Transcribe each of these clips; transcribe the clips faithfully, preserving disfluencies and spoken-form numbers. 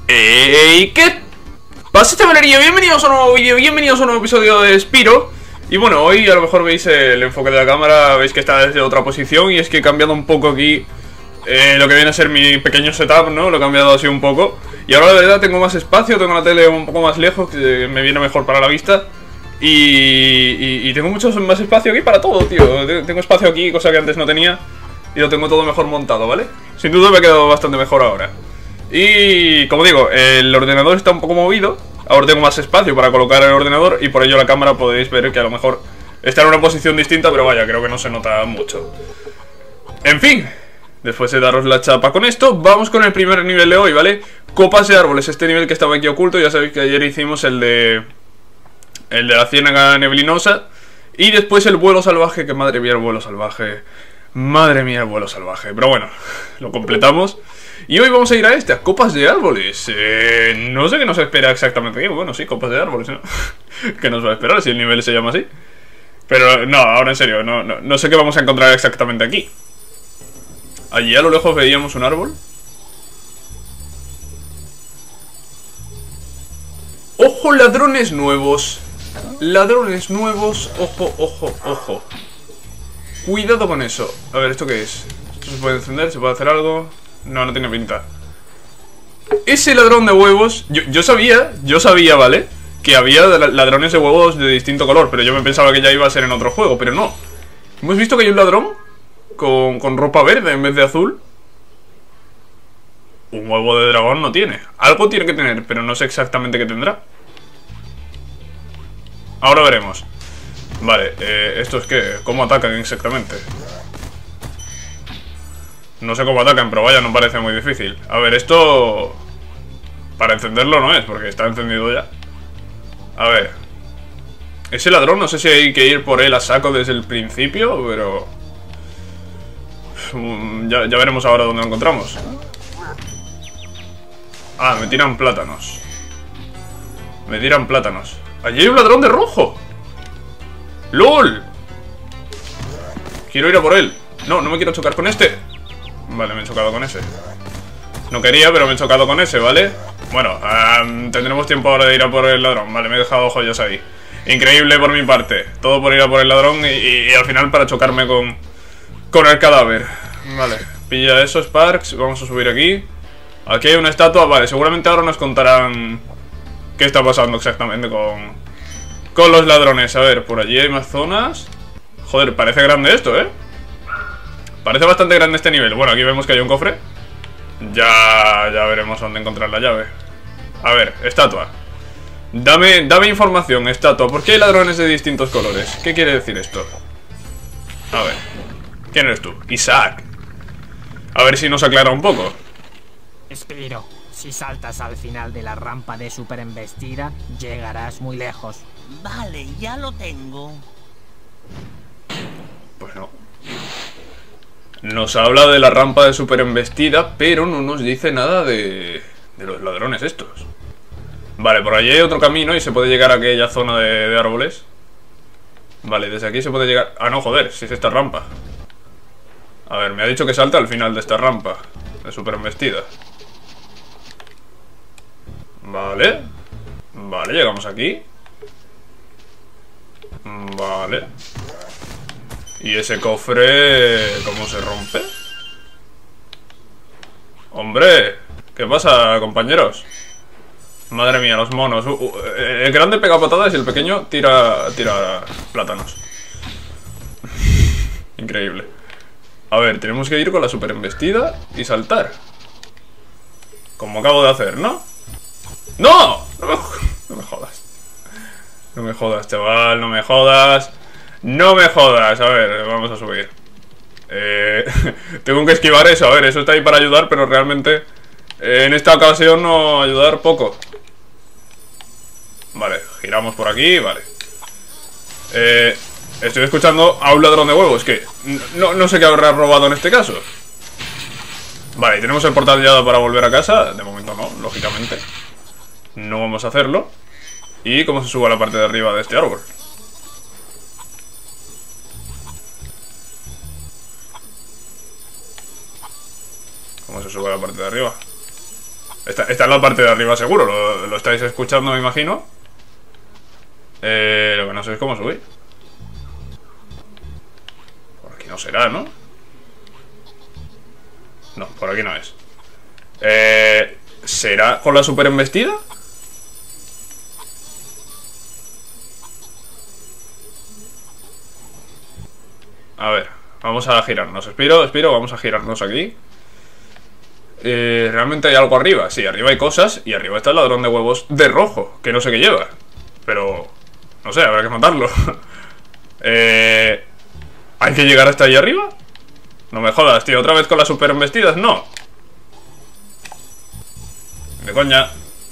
¡Ey! ¿Qué pasa, chavalería? Bienvenidos a un nuevo vídeo, bienvenidos a un nuevo episodio de Spyro. Y bueno, hoy a lo mejor veis el enfoque de la cámara, veis que está desde otra posición. Y es que he cambiado un poco aquí eh, lo que viene a ser mi pequeño setup, ¿no? Lo he cambiado así un poco. Y ahora la verdad tengo más espacio, tengo la tele un poco más lejos, que me viene mejor para la vista. Y, y, y tengo mucho más espacio aquí para todo, tío. Tengo espacio aquí, cosa que antes no tenía. Y lo tengo todo mejor montado, ¿vale? Sin duda me ha quedado bastante mejor ahora. Y como digo, el ordenador está un poco movido. Ahora tengo más espacio para colocar el ordenador. Y por ello la cámara podéis ver que a lo mejor está en una posición distinta, pero vaya, creo que no se nota mucho. En fin, después de daros la chapa con esto, vamos con el primer nivel de hoy, ¿vale? Copas de árboles, este nivel que estaba aquí oculto. Ya sabéis que ayer hicimos el de El de la ciénaga neblinosa. Y después el vuelo salvaje, que madre mía el vuelo salvaje. Madre mía el vuelo salvaje. Pero bueno, lo completamos. Y hoy vamos a ir a este, a copas de árboles. eh, No sé qué nos espera exactamente aquí. Bueno, sí, copas de árboles, ¿no? ¿Qué nos va a esperar si el nivel se llama así? Pero no, ahora en serio, no, no, no sé qué vamos a encontrar exactamente aquí. Allí a lo lejos veíamos un árbol. ¡Ojo, ladrones nuevos! Ladrones nuevos, ojo, ojo, ojo. Cuidado con eso. A ver, ¿esto qué es? ¿Esto se puede encender? ¿Se puede hacer algo? No, no tiene pinta. Ese ladrón de huevos, yo, yo sabía, yo sabía, ¿vale? Que había ladrones de huevos de distinto color, pero yo me pensaba que ya iba a ser en otro juego, pero no. Hemos visto que hay un ladrón con, con ropa verde en vez de azul. Un huevo de dragón no tiene. Algo tiene que tener, pero no sé exactamente qué tendrá. Ahora veremos. Vale, eh, ¿esto es qué? ¿Cómo atacan exactamente? No sé cómo atacan, pero vaya, no parece muy difícil. A ver, esto... para encenderlo no es, porque está encendido ya. A ver. Ese ladrón, no sé si hay que ir por él a saco desde el principio, pero... Ya, ya veremos ahora dónde lo encontramos. Ah, me tiran plátanos. Me tiran plátanos. Allí hay un ladrón de rojo. ¡Lol! Quiero ir a por él. No, no me quiero chocar con este. Vale, me he chocado con ese. No quería, pero me he chocado con ese, ¿vale? Bueno, um, tendremos tiempo ahora de ir a por el ladrón. Vale, me he dejado joyas ahí. Increíble por mi parte. Todo por ir a por el ladrón y, y, y al final para chocarme con, con el cadáver. Vale, pilla eso, Sparks. Vamos a subir aquí. Aquí hay una estatua. Vale, seguramente ahora nos contarán qué está pasando exactamente con, con los ladrones. A ver, por allí hay más zonas. Joder, parece grande esto, ¿eh? Parece bastante grande este nivel. Bueno, aquí vemos que hay un cofre. Ya, ya veremos dónde encontrar la llave. A ver, estatua. Dame, dame información, estatua. ¿Por qué hay ladrones de distintos colores? ¿Qué quiere decir esto? A ver. ¿Quién eres tú? Isaac. A ver si nos aclara un poco. Spyro, si saltas al final de la rampa de superembestida, llegarás muy lejos. Vale, ya lo tengo. Pues no. Nos habla de la rampa de superembestida, pero no nos dice nada de, de los ladrones estos. Vale, por allí hay otro camino y se puede llegar a aquella zona de, de árboles. Vale, desde aquí se puede llegar... Ah, no, joder, si es esta rampa. A ver, me ha dicho que salta al final de esta rampa de superembestida. Vale. Vale, llegamos aquí. Vale. ¿Y ese cofre cómo se rompe? ¡Hombre! ¿Qué pasa, compañeros? Madre mía, los monos. uh, uh, El grande pega patadas y el pequeño tira, tira plátanos. Increíble. A ver, tenemos que ir con la superembestida y saltar. Como acabo de hacer, ¿no? ¡No! No me, no me jodas. No me jodas, chaval, no me jodas. No me jodas, a ver, vamos a subir. eh, Tengo que esquivar eso, a ver, eso está ahí para ayudar, pero realmente eh, en esta ocasión no ayudar poco. Vale, giramos por aquí, vale. eh, Estoy escuchando a un ladrón de huevos que no, no sé qué habrá robado en este caso. Vale, tenemos el portal ya para volver a casa. De momento no, lógicamente no vamos a hacerlo. ¿Y cómo se sube a la parte de arriba de este árbol? ¿Cómo se sube a la parte de arriba? Esta, esta es la parte de arriba seguro. Lo, lo estáis escuchando, me imagino. Eh, lo que no sé es cómo subir. Por aquí no será, ¿no? No, por aquí no es. Eh, ¿será con la super embestida? A ver, vamos a girarnos. Espiro, espiro, vamos a girarnos aquí. Eh, ¿Realmente hay algo arriba? Sí, arriba hay cosas. Y arriba está el ladrón de huevos de rojo, que no sé qué lleva. Pero, no sé, habrá que matarlo. eh, ¿Hay que llegar hasta ahí arriba? No me jodas, tío, otra vez con las super embestidas. No. Ni de coña.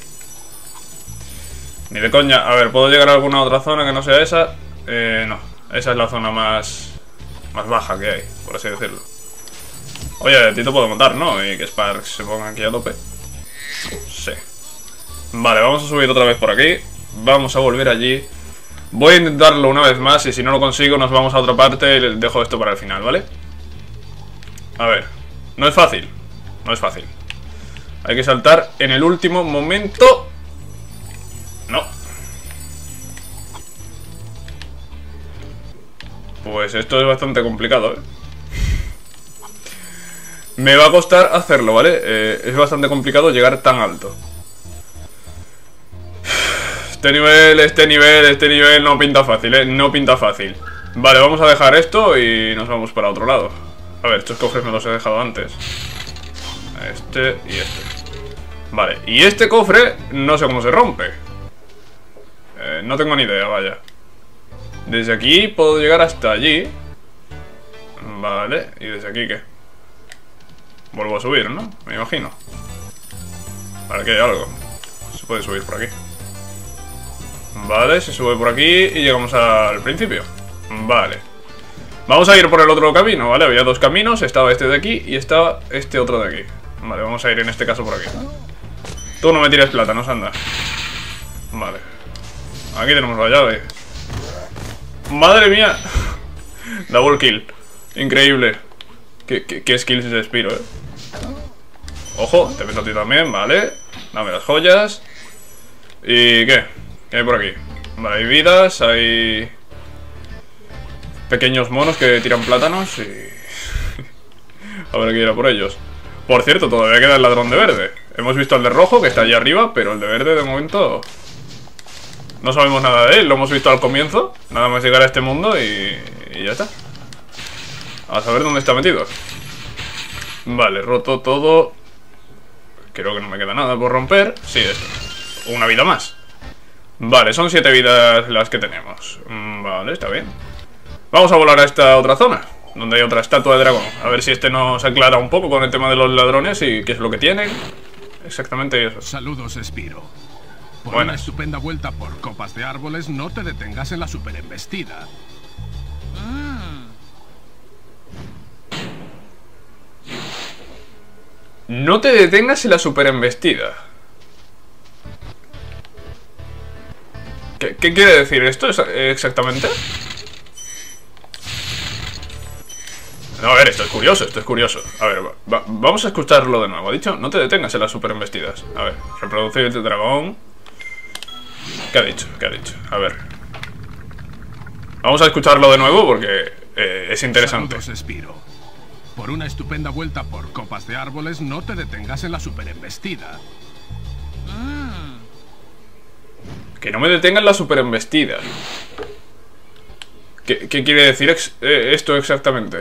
Ni de coña. A ver, ¿puedo llegar a alguna otra zona que no sea esa? Eh, no, esa es la zona más Más baja que hay, por así decirlo. Oye, a ti te puedo matar, ¿no? Y que Sparks se ponga aquí a tope. Sí. Vale, vamos a subir otra vez por aquí. Vamos a volver allí. Voy a intentarlo una vez más. Y si no lo consigo nos vamos a otra parte. Y dejo esto para el final, ¿vale? A ver, no es fácil. No es fácil. Hay que saltar en el último momento. No. Pues esto es bastante complicado, ¿eh? Me va a costar hacerlo, ¿vale? Eh, es bastante complicado llegar tan alto. Este nivel, este nivel, este nivel no pinta fácil, ¿eh? No pinta fácil. Vale, vamos a dejar esto y nos vamos para otro lado. A ver, estos cofres me los he dejado antes. Este y este. Vale, y este cofre no sé cómo se rompe. Eh, no tengo ni idea, vaya. Desde aquí puedo llegar hasta allí. Vale, ¿y desde aquí qué? Vuelvo a subir, ¿no? Me imagino. Vale, aquí hay algo. Se puede subir por aquí. Vale, se sube por aquí y llegamos al principio. Vale. Vamos a ir por el otro camino, ¿vale? Había dos caminos, estaba este de aquí y estaba este otro de aquí. Vale, vamos a ir en este caso por aquí. Tú no me tires plátanos, anda. Vale. Aquí tenemos la llave. ¡Madre mía! Double kill. Increíble. ¿Qué, qué, qué skills de Spiro, eh? Ojo, te meto a ti también, vale. Dame las joyas. ¿Y qué? ¿Qué hay por aquí? Vale, hay vidas, hay pequeños monos que tiran plátanos y... a ver, hay que ir a por ellos. Por cierto, todavía queda el ladrón de verde. Hemos visto al de rojo, que está allí arriba, pero el de verde de momento... no sabemos nada de él, lo hemos visto al comienzo. Nada más llegar a este mundo y, y ya está. Vamos a ver dónde está metido. Vale, roto todo. Creo que no me queda nada por romper. Sí, esto. Una vida más. Vale, son siete vidas las que tenemos. Vale, está bien. Vamos a volar a esta otra zona, donde hay otra estatua de dragón. A ver si este nos aclara un poco con el tema de los ladrones y qué es lo que tienen. Exactamente eso. Saludos, Spiro. Por Buenas. una estupenda vuelta por copas de árboles, no te detengas en la superembestida. No te detengas en la superembestida. ¿Qué, ¿Qué quiere decir esto exactamente? No, a ver, esto es curioso, esto es curioso. A ver, va, vamos a escucharlo de nuevo. Ha dicho, no te detengas en las superembestidas. A ver, reproducir el dragón. ¿Qué ha dicho? ¿Qué ha dicho? A ver. Vamos a escucharlo de nuevo porque eh, es interesante. Saludos, Spiro. Por una estupenda vuelta por copas de árboles, no te detengas en la superembestida. Que no me detenga en la superembestida. ¿Qué, qué quiere decir ex eh, esto exactamente?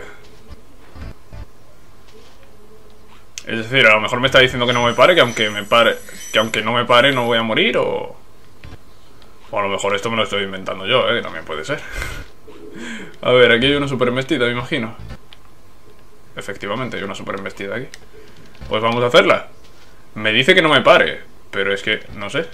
Es decir, a lo mejor me está diciendo que no me pare, que aunque me pare, que aunque no me pare no voy a morir, o... o a lo mejor esto me lo estoy inventando yo, eh, que también puede ser. A ver, aquí hay una superembestida, me imagino. Efectivamente, hay una superembestida aquí. Pues vamos a hacerla. Me dice que no me pare, pero es que, no sé.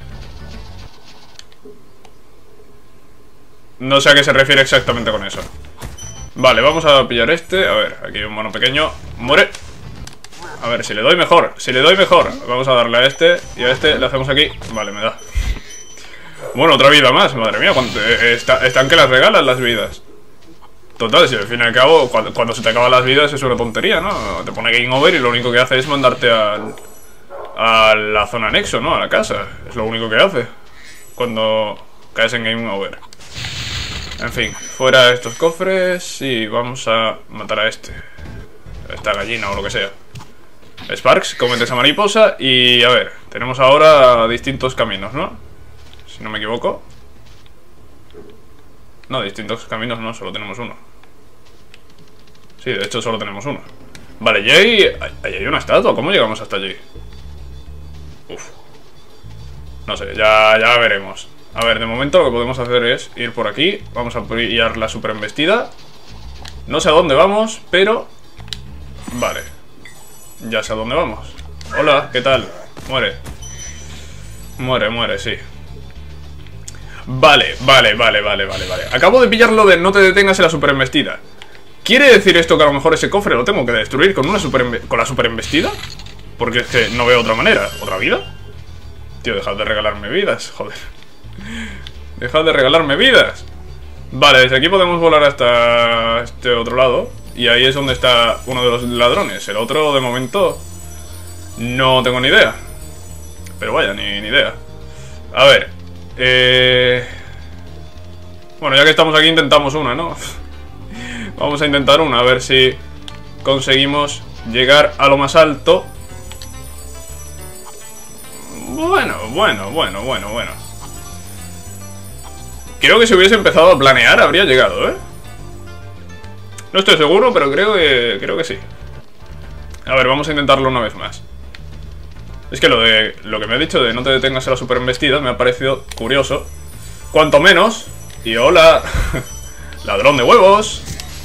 No sé a qué se refiere exactamente con eso. Vale, vamos a pillar este. A ver, aquí hay un mono pequeño. ¡Muere! A ver, si le doy mejor. Si le doy mejor. Vamos a darle a este. Y a este le hacemos aquí. Vale, me da. Bueno, otra vida más. Madre mía, cuánto, eh, está, están que las regalan las vidas. Total, si al fin y al cabo, cuando, cuando se te acaban las vidas es una tontería, ¿no? Te pone game over y lo único que hace es mandarte al, a la zona anexo, ¿no? A la casa. Es lo único que hace cuando caes en Game Over. En fin, fuera estos cofres y vamos a matar a este. A esta gallina o lo que sea. Sparks, comete esa mariposa. Y a ver, tenemos ahora distintos caminos, ¿no? Si no me equivoco. No, distintos caminos no, solo tenemos uno. Sí, de hecho solo tenemos uno. Vale, y ahí, ahí hay una estatua. ¿Cómo llegamos hasta allí? Uf. No sé, ya, ya veremos. A ver, de momento lo que podemos hacer es ir por aquí. Vamos a pillar la super embestida. No sé a dónde vamos, pero... Vale. Ya sé a dónde vamos. Hola, ¿qué tal? Muere. Muere, muere, sí. Vale, vale, vale, vale, vale, vale. Acabo de pillar lo de no te detengas en la super embestida. ¿Quiere decir esto que a lo mejor ese cofre lo tengo que destruir con una super con la super embestida? Porque es que no veo otra manera. ¿Otra vida? Tío, dejad de regalarme vidas, joder. Dejad de regalarme vidas. Vale, desde aquí podemos volar hasta este otro lado. Y ahí es donde está uno de los ladrones. El otro, de momento, no tengo ni idea. Pero vaya, ni, ni idea. A ver. Eh... Bueno, ya que estamos aquí intentamos una, ¿no? Vamos a intentar una, a ver si conseguimos llegar a lo más alto. Bueno, bueno, bueno, bueno, bueno. Creo que si hubiese empezado a planear habría llegado, ¿eh? No estoy seguro, pero creo que, creo que sí. A ver, vamos a intentarlo una vez más. Es que lo de lo que me ha dicho de no te detengas en la super embestida me ha parecido curioso. Cuanto menos. Y hola. Ladrón de huevos.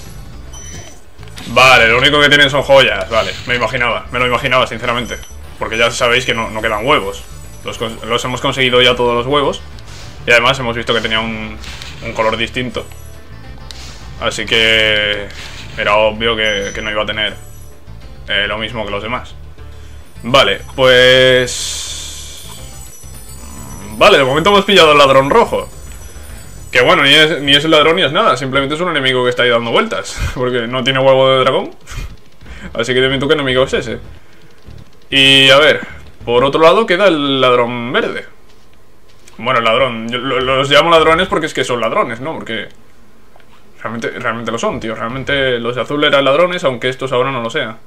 Vale, lo único que tienen son joyas. Vale, me imaginaba, me lo imaginaba sinceramente. Porque ya sabéis que no, no quedan huevos. Los, los hemos conseguido ya todos los huevos. Y además hemos visto que tenía un, un color distinto. Así que era obvio que, que no iba a tener eh, lo mismo que los demás. Vale, pues... Vale, de momento hemos pillado al ladrón rojo. Que bueno, ni es, ni es el ladrón ni es nada. Simplemente es un enemigo que está ahí dando vueltas. Porque no tiene huevo de dragón. Así que dime tú qué enemigo es ese. Y a ver, por otro lado queda el ladrón verde. Bueno, el ladrón, yo los llamo ladrones porque es que son ladrones, ¿no? Porque realmente, realmente lo son, tío. Realmente los de azul eran ladrones, aunque estos ahora no lo sean.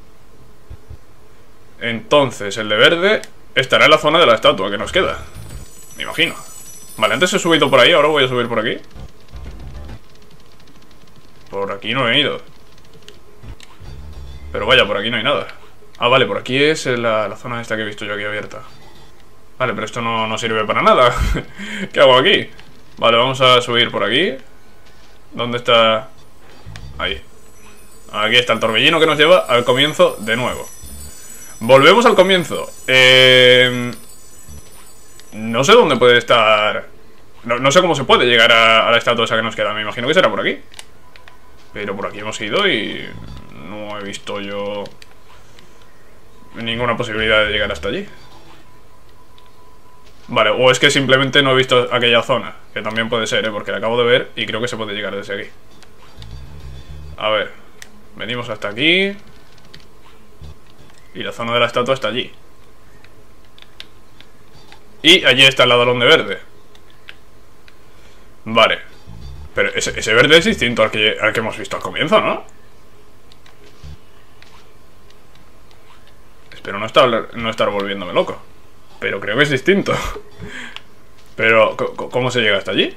Entonces, el de verde estará en la zona de la estatua que nos queda. Me imagino. Vale, antes he subido por ahí, ahora voy a subir por aquí. Por aquí no he ido. Pero vaya, por aquí no hay nada. Ah, vale, por aquí es la, la zona esta que he visto yo aquí abierta. Vale, pero esto no, no sirve para nada. ¿Qué hago aquí? Vale, vamos a subir por aquí. ¿Dónde está? Ahí. Aquí está el torbellino que nos lleva al comienzo de nuevo. Volvemos al comienzo. Eh... No sé dónde puede estar... No, no sé cómo se puede llegar a, a la estatua esa que nos queda. Me imagino que será por aquí. Pero por aquí hemos ido y... No he visto yo... ninguna posibilidad de llegar hasta allí. Vale, o es que simplemente no he visto aquella zona. Que también puede ser, ¿eh? Porque la acabo de ver y creo que se puede llegar desde aquí. A ver. Venimos hasta aquí. Y la zona de la estatua está allí. Y allí está el ladrón de verde. Vale. Pero ese, ese verde es distinto al que, al que hemos visto al comienzo, ¿no? Espero no estar, no estar volviéndome loco. Pero creo que es distinto. Pero, ¿cómo se llega hasta allí?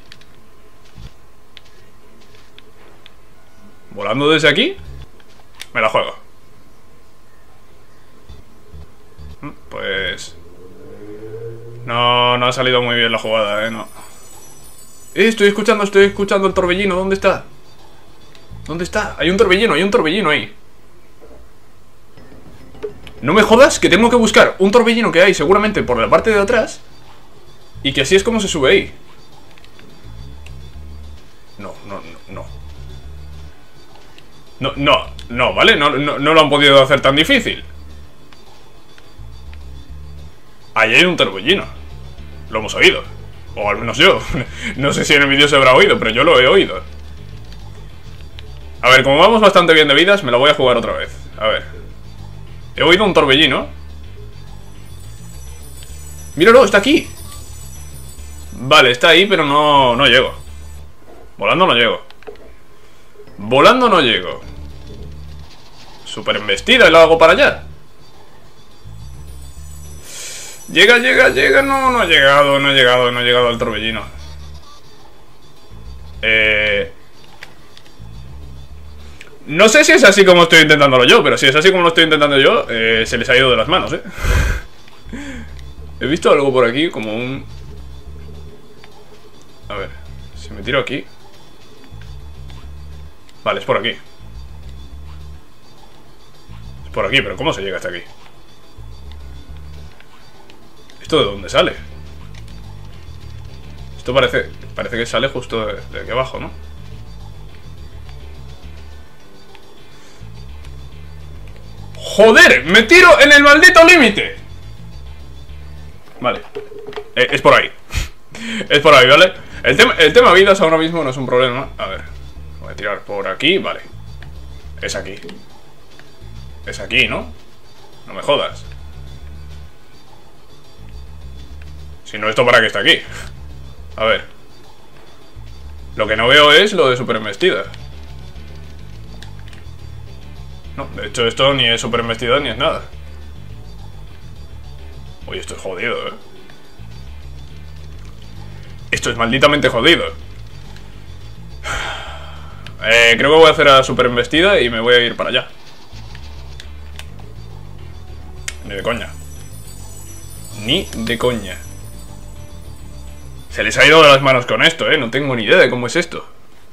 ¿Volando desde aquí? Me la juego. Pues... No, no ha salido muy bien la jugada, eh, no. Eh, estoy escuchando, estoy escuchando el torbellino. ¿Dónde está? ¿Dónde está? Hay un torbellino, hay un torbellino ahí. No me jodas que tengo que buscar un torbellino que hay seguramente por la parte de atrás. Y que así es como se sube ahí. No, no, no, no. No, no, no, ¿vale? No, no, no lo han podido hacer tan difícil. Ahí hay un torbellino. Lo hemos oído. O al menos yo. No sé si en el vídeo se habrá oído, pero yo lo he oído. A ver, como vamos bastante bien de vidas, me la voy a jugar otra vez. A ver. He oído un torbellino. Míralo, está aquí. Vale, está ahí, pero no, no llego. Volando no llego. Volando no llego. Super embestida y lo hago para allá. Llega, llega, llega. No, no ha llegado, no ha llegado, no ha llegado al torbellino. Eh... No sé si es así como estoy intentándolo yo, pero si es así como lo estoy intentando yo, eh, se les ha ido de las manos, ¿eh? He visto algo por aquí, como un... A ver, si me tiro aquí... Vale, es por aquí. Es por aquí, pero ¿cómo se llega hasta aquí? ¿Esto de dónde sale? Esto parece... Parece que sale justo de, de aquí abajo, ¿no? ¡Joder! ¡Me tiro en el maldito límite! Vale. Eh, es por ahí. Es por ahí, ¿vale? El tema, el tema vidas ahora mismo no es un problema. A ver. Voy a tirar por aquí, vale. Es aquí. Es aquí, ¿no? No me jodas. Si no, ¿esto para qué está aquí? A ver. Lo que no veo es lo de super embestida. No, de hecho esto ni es super embestida ni es nada. Oye, esto es jodido, eh. Esto es malditamente jodido. Eh, creo que voy a hacer a super embestida y me voy a ir para allá. Ni de coña. Ni de coña. Se les ha ido de las manos con esto, eh. No tengo ni idea de cómo es esto.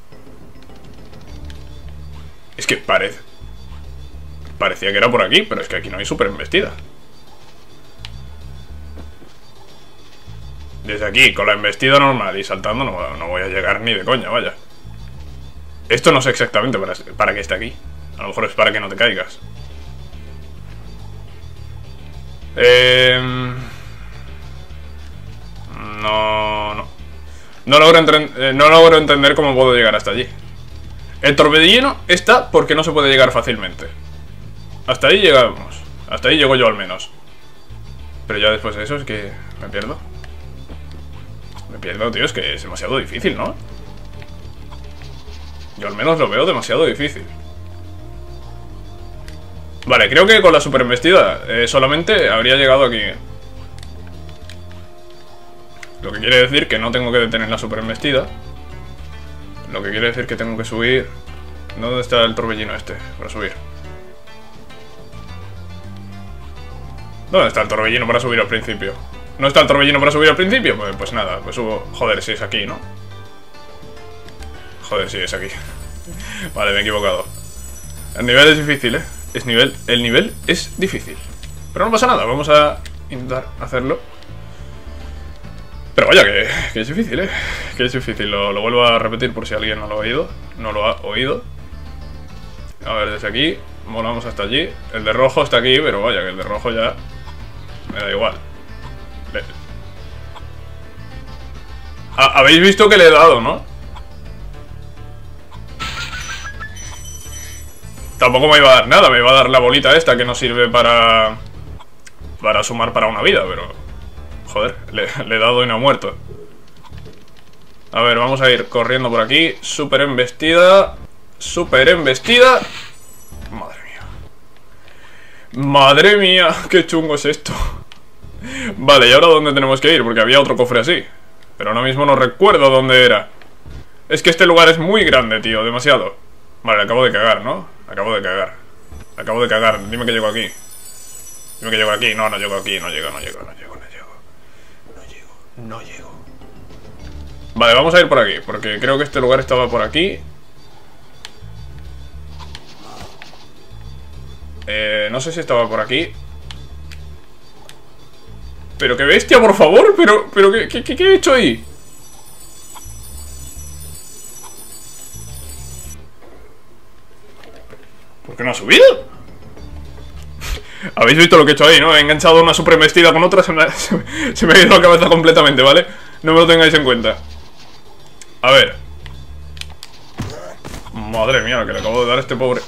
Es que parece... Parecía que era por aquí, pero es que aquí no hay super embestida. Desde aquí, con la embestida normal y saltando, no, no voy a llegar ni de coña, vaya. Esto no sé exactamente para, para qué está aquí. A lo mejor es para que no te caigas. Eh... No, no. No logro, eh, no logro entender cómo puedo llegar hasta allí. El torbellino está porque no se puede llegar fácilmente. Hasta ahí llegamos. Hasta ahí llego yo al menos. Pero ya después de eso es que me pierdo. Me pierdo, tío, es que es demasiado difícil, ¿no? Yo al menos lo veo demasiado difícil. Vale, creo que con la super embestida eh, solamente habría llegado aquí. Lo que quiere decir que no tengo que detener la super embestida. Lo que quiere decir que tengo que subir. ¿Dónde está el torbellino este? Para subir. ¿Dónde está el torbellino para subir al principio? ¿No está el torbellino para subir al principio? Pues, pues nada, pues subo... Joder, si es aquí, ¿no? Joder, sí, es aquí. Vale, me he equivocado. El nivel es difícil, ¿eh? Es nivel... El nivel es difícil. Pero no pasa nada, vamos a intentar hacerlo. Pero vaya, que, que es difícil, ¿eh? Que es difícil, lo, lo vuelvo a repetir por si alguien no lo ha oído. No lo ha oído. A ver, desde aquí volamos hasta allí. El de rojo está aquí, pero vaya, que el de rojo ya... Me da igual. Le... Habéis visto que le he dado, ¿no? Tampoco me iba a dar nada, me iba a dar la bolita esta que no sirve para... Para sumar para una vida, pero... Joder, le, le he dado y no ha muerto. A ver, vamos a ir corriendo por aquí. Super embestida. Super embestida. Madre mía. Madre mía, qué chungo es esto. Vale, ¿y ahora dónde tenemos que ir? Porque había otro cofre así. Pero ahora mismo no recuerdo dónde era. Es que este lugar es muy grande, tío, demasiado. Vale, acabo de cagar, ¿no? Acabo de cagar. Acabo de cagar, dime que llego aquí. Dime que llego aquí, no, no llego aquí, no llego, no llego, no llego, no llego. No llego, no llego. Vale, vamos a ir por aquí, porque creo que este lugar estaba por aquí. Eh, no sé si estaba por aquí. Pero qué bestia, por favor. Pero, pero ¿qué, qué, qué he hecho ahí? ¿Por qué no ha subido? Habéis visto lo que he hecho ahí, ¿no? He enganchado una super embestida con otra. Se me, se, se me ha ido la cabeza completamente, ¿vale? No me lo tengáis en cuenta. A ver. Madre mía, que le acabo de dar a este pobre.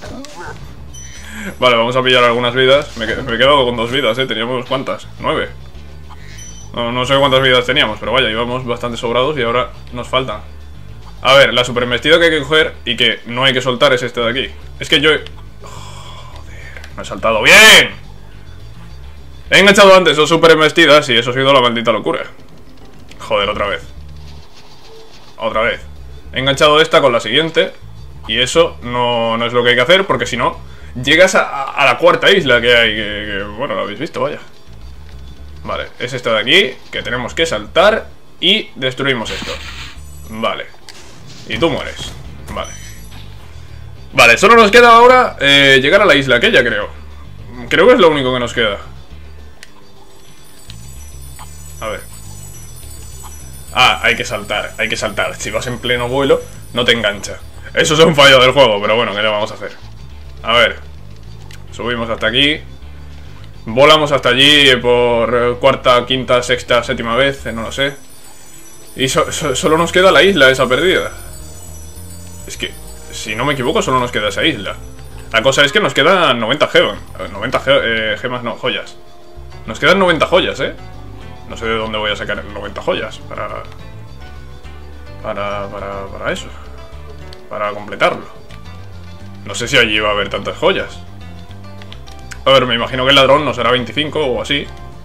Vale, vamos a pillar algunas vidas. Me, me he quedado con dos vidas, ¿eh? Teníamos ¿cuántas? Nueve. No, no sé cuántas vidas teníamos, pero vaya, íbamos bastante sobrados y ahora nos faltan. A ver, la super embestida que hay que coger y que no hay que soltar es este de aquí. Es que yo he... Joder, no he saltado bien. He enganchado antes dos super embestidas y eso ha sido la maldita locura. Joder, otra vez. Otra vez. He enganchado esta con la siguiente y eso no, no es lo que hay que hacer, porque si no, llegas a, a la cuarta isla que hay, que, que bueno, lo habéis visto, vaya. Vale, es esta de aquí, que tenemos que saltar y destruimos esto. Vale. Y tú mueres. Vale. Vale, solo nos queda ahora eh, llegar a la isla aquella, creo. Creo que es lo único que nos queda. A ver. Ah, hay que saltar, hay que saltar. Si vas en pleno vuelo, no te engancha. Eso es un fallo del juego, pero bueno, ¿qué le vamos a hacer? A ver. Subimos hasta aquí. Volamos hasta allí por cuarta, quinta, sexta, séptima vez, no lo sé. Y so so solo nos queda la isla esa perdida. Es que, si no me equivoco, solo nos queda esa isla. La cosa es que nos quedan noventa gemas. noventa ge eh, gemas, no, joyas. Nos quedan noventa joyas, ¿eh? No sé de dónde voy a sacar noventa joyas para... Para, para, para eso. Para completarlo. No sé si allí va a haber tantas joyas. A ver, me imagino que el ladrón no será veinticinco o así.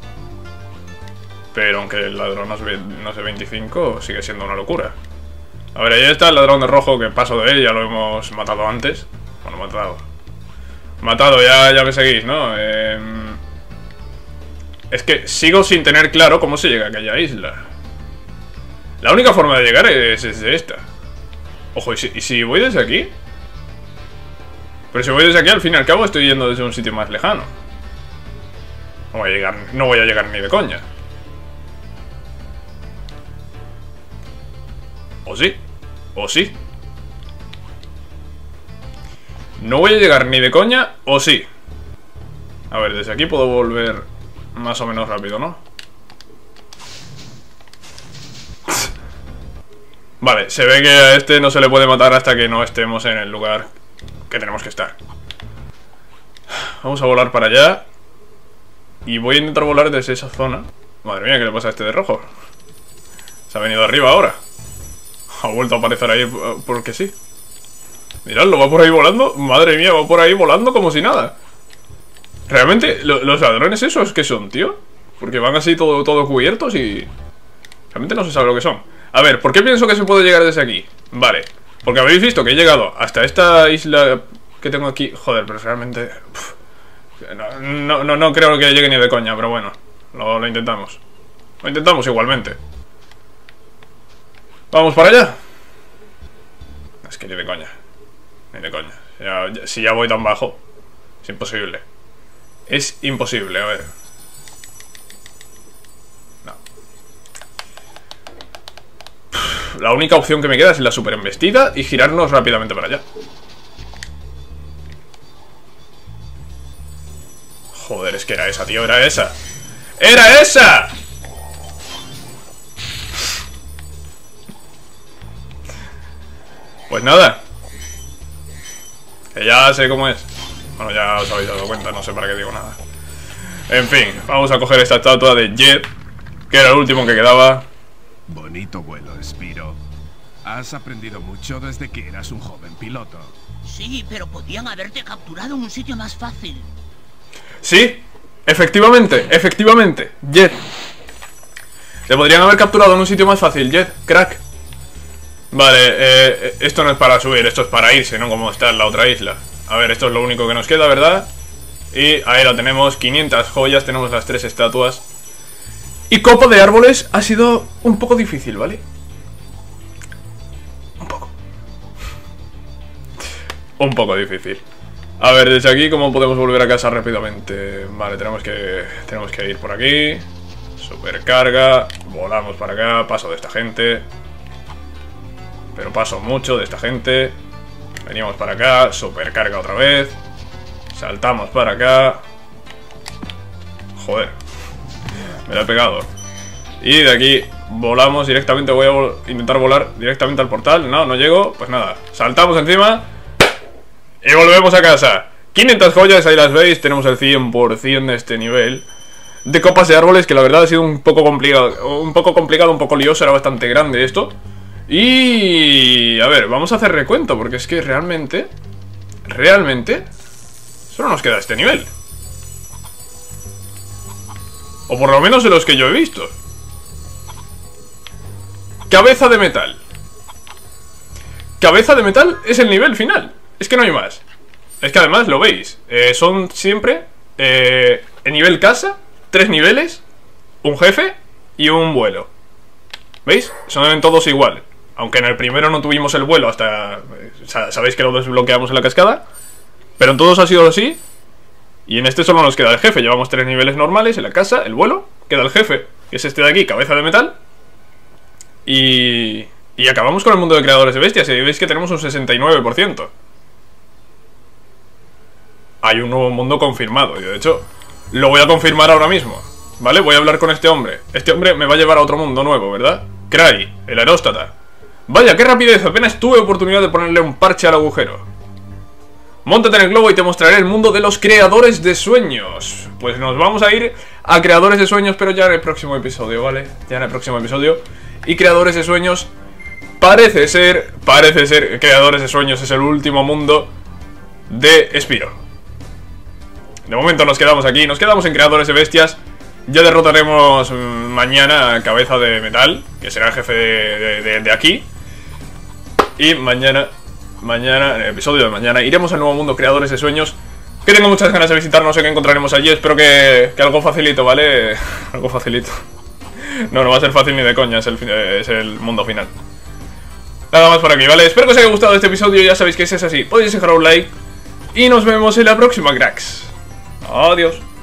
Pero aunque el ladrón no sea, no sea veinticinco, sigue siendo una locura. A ver, ahí está el ladrón de rojo, que paso de él, ya lo hemos matado antes. Bueno, matado. Matado, ya, ya me seguís, ¿no? Eh... Es que sigo sin tener claro cómo se llega a aquella isla. La única forma de llegar es desde esta. Ojo, ¿y si, ¿y si voy desde aquí? Pero si voy desde aquí, al fin y al cabo estoy yendo desde un sitio más lejano. No voy a llegar, no voy a llegar ni de coña. ¿O sí? ¿O sí? No voy a llegar ni de coña, ¿o sí? A ver, desde aquí puedo volver más o menos rápido, ¿no? Vale, se ve que a este no se le puede matar hasta que no estemos en el lugar que tenemos que estar. Vamos a volar para allá. Y voy a intentar volar desde esa zona. Madre mía, ¿qué le pasa a este de rojo? Se ha venido arriba ahora. Ha vuelto a aparecer ahí porque sí. Miradlo, va por ahí volando. Madre mía, va por ahí volando como si nada. Realmente, lo, los ladrones esos, ¿qué son, tío? Porque van así todo, todo cubiertos y... Realmente no se sabe lo que son. A ver, ¿por qué pienso que se puede llegar desde aquí? Vale, porque habéis visto que he llegado hasta esta isla que tengo aquí. Joder, pero realmente... Uf, no, no, no creo que llegue ni de coña, pero bueno, lo, lo intentamos. Lo intentamos igualmente. ¿Vamos para allá? Es que ni de coña. Ni de coña. Ya, ya, si ya voy tan bajo, es imposible. Es imposible, a ver. No. La única opción que me queda es la super embestida y girarnos rápidamente para allá. Joder, es que era esa, tío, era esa. ¡Era esa! Pues nada. Que ya sé cómo es. Bueno, ya os habéis dado cuenta, no sé para qué digo nada. En fin, vamos a coger esta estatua de Jet, que era el último que quedaba. Bonito vuelo, Spiro. Has aprendido mucho desde que eras un joven piloto. Sí, pero podían haberte capturado en un sitio más fácil. Sí, efectivamente, efectivamente, Jet. Te podrían haber capturado en un sitio más fácil, Jet, crack. Vale, eh, esto no es para subir, esto es para irse, ¿no? Como está en la otra isla. A ver, esto es lo único que nos queda, ¿verdad? Y ahí lo tenemos, quinientas joyas, tenemos las tres estatuas. Y copa de árboles ha sido un poco difícil, ¿vale? Un poco. Un poco difícil. A ver, desde aquí, ¿cómo podemos volver a casa rápidamente? Vale, tenemos que, tenemos que ir por aquí. Supercarga, volamos para acá, paso de esta gente. Pero paso mucho de esta gente. Venimos para acá, supercarga otra vez. Saltamos para acá. Joder, me lo he pegado. Y de aquí volamos directamente. Voy a vol intentar volar directamente al portal. No, no llego, pues nada, saltamos encima y volvemos a casa. quinientas joyas, ahí las veis. Tenemos el cien por cien de este nivel. de copas de árboles, que la verdad ha sido un poco complicado, un poco complicado, un poco lioso, era bastante grande esto. Y... a ver, vamos a hacer recuento, porque es que realmente, realmente, solo nos queda este nivel. O por lo menos de los que yo he visto. Cabeza de metal. Cabeza de metal es el nivel final. Es que no hay más. Es que además lo veis, eh, son siempre eh, en nivel casa, tres niveles, un jefe y un vuelo. ¿Veis? Son todos iguales. Aunque en el primero no tuvimos el vuelo hasta... sabéis que lo desbloqueamos en la cascada. Pero en todos ha sido así. Y en este solo nos queda el jefe. Llevamos tres niveles normales en la casa, el vuelo, queda el jefe, que es este de aquí, cabeza de metal. Y... y acabamos con el mundo de creadores de bestias. Y veis que tenemos un sesenta y nueve por ciento. Hay un nuevo mundo confirmado. Y de hecho, lo voy a confirmar ahora mismo. ¿Vale? Voy a hablar con este hombre. Este hombre me va a llevar a otro mundo nuevo, ¿verdad? Cray, el aeróstata. Vaya, qué rapidez. Apenas tuve oportunidad de ponerle un parche al agujero. Móntate en el globo y te mostraré el mundo de los creadores de sueños. Pues nos vamos a ir a creadores de sueños, pero ya en el próximo episodio, ¿vale? Ya en el próximo episodio. Y creadores de sueños parece ser, parece ser, creadores de sueños es el último mundo de Spyro. De momento nos quedamos aquí, nos quedamos en creadores de bestias. Ya derrotaremos mañana a Cabeza de Metal, que será el jefe de, de, de, de aquí. Y mañana... Mañana, en el episodio de mañana, iremos al nuevo mundo creadores de sueños, que tengo muchas ganas de visitar, no sé qué encontraremos allí. Espero que, que algo facilito, ¿vale? Algo facilito. No, no va a ser fácil ni de coña, es el, es el mundo final. Nada más por aquí, ¿vale? Espero que os haya gustado este episodio, ya sabéis que si es así, podéis dejar un like. Y nos vemos en la próxima, cracks. Adiós.